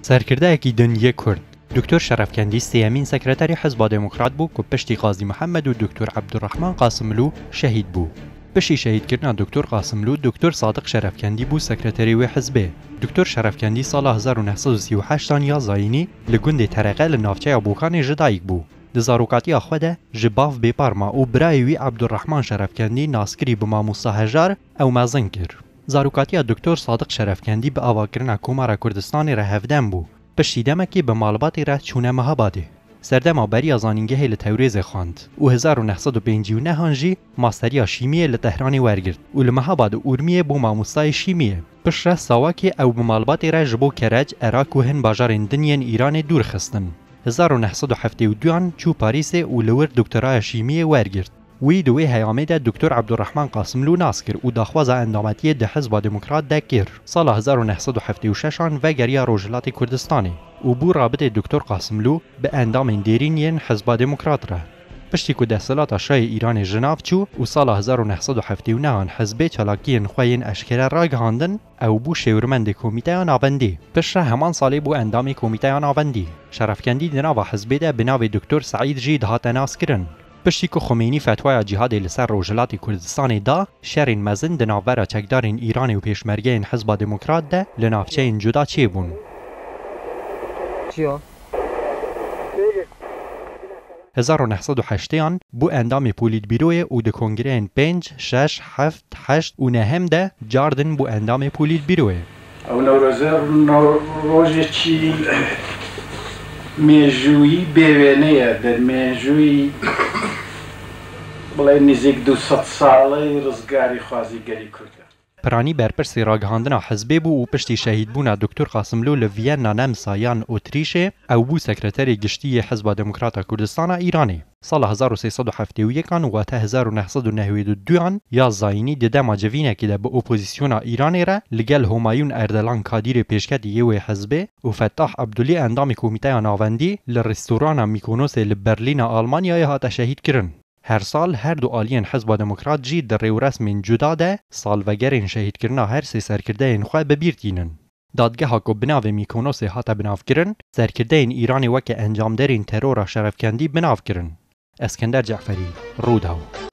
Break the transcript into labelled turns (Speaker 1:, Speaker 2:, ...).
Speaker 1: سەرکردایەکی دنیای کورد دکتۆر شەرەفکەندی سێیەمین سەکرەتەری حیزبا دموکرات بوو کە پشتی غازی محەممەد و دکتۆر عەبدوڕەحمان قاسملو شەهید بوو. پشتی شەهیدکردنا دکتۆر قاسملو دکتۆر سادق شەرەفکەندی بوو سەکرەتەری وێ حیزبێ. دکتۆر شەرەفکەندی ساڵا 1938 یا زاینی لە گوندی تەرەقە لە ناوچەیە بووکانی ژدایک بوو. Di zarokatiya xwe de ji bav bêparma û birayê wî Ebdurrehman Şerefkendî naskirî bi mamosta hejar ew mezin kir. Zarokatiya Dr. Sadiq Şerefkendî bi avakirina Komara Kurdistanê re hevdem bû. Piştî demekê bi malbatê re çûne Mehabadê. Serdema beriya zanîngehê li Tewrêzê xwand û 1959 jî masteriya şîmiyê li Tehranê wergirt û li Mehabad û Urmiyê bû mamostayê şîmiyê. Piştre sawakê ew bi malbatê re ji bo Kerec, Iraq û hin bajarên dinyên Îranê dûr xistin. 1972 çû Parîsê û li wir doktoraya şîmiyê wergirt. Wî di wê heyamê de Dr. Abdurrahman Qasimlû nas kir û daxwaza endametiyê di Hizba Demokrat de kir. Sala 1976 vegeriya Rojhilatê Kurdistanê û bû rabitê Dr. Qasimlû bi endamên dêrîn yên Hizba Demokrat re. Piştî ku desthilatê Şahê Îranê ji nav çû û sala 1979 hizbê çalakiyên xwe yên eşkere ragihandin, ew bû şêwirmendê Komîteya Navendî. Piştre heman salê bû endamê Komîteya Navendî. Şerefkendî di nava hizbê de bi navê Dr. Saîd jî dihate naskirin. Piştî ku Xomênî fetwaya cihadê li ser Rojhilatê Kurdistanê da, şerên mezin di navbera çekdarên Îranê û pêşmergeyên Hizba Demokrat de li navçeyên cuda çêbûn. 1908 bû endamê Polîtbîroyê û di kongreyên 5, 6, 7, 8 û 9 de cardin bû endamê Polîtbîroyê.
Speaker 2: Ew rojekî mêjûyî bêwêne ye, dermêjûyî بڵێ نزیک 200 ساڵەی ڕزگاری خوازیگەری کوردە.
Speaker 1: Piranî berpirsê ragihandina hizbê bû û piştî şehîdbûna Dr. Qasimlû li Viyana Nemsa yan Otrîşê ew bû sekreterê giştî yê Hizba Demokrata Kurdistana Îranê. Sala 1371 wate 1992 ya zayînî di dema civînekê de bi opozisyona Îranê re li gel Homayûn Erdelan Kadîrê pêşketî yê wê hizbê û Fettah Ebdulî endamê Komîteya Navendî li restorana Mîkonosê li Berlîna Almanyayê hate şehîdkirin. Her sal her du aliyên Hizba Demokrat jî di rêwresmên cuda de salvegerên şehîdkirina her sê serkirdeyên xwe bibîrtînin. Dadgeha ku bi navê Mîkonosê hate binavkirin, serkirdeyên Îranê weke encamderên terora Şerefkendî binavkirin. Eskender Ceferî, Rûdaw.